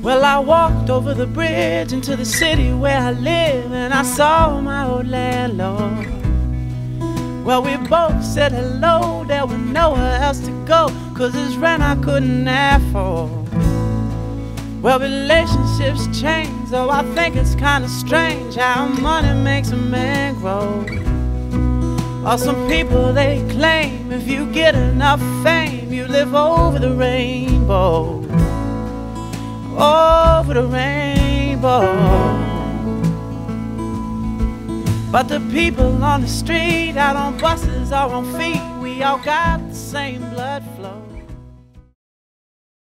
Well, I walked over the bridge into the city where I live, and I saw my old landlord. Well, we both said hello, there was nowhere else to go, 'cause his rent I couldn't afford. Well, relationships change, though I think it's kinda strange how money makes a man grow. Or some people they claim if you get enough fame, you live over the rainbow. Over the rainbow. But the people on the street, out on buses or on feet, we all got the same blood flow.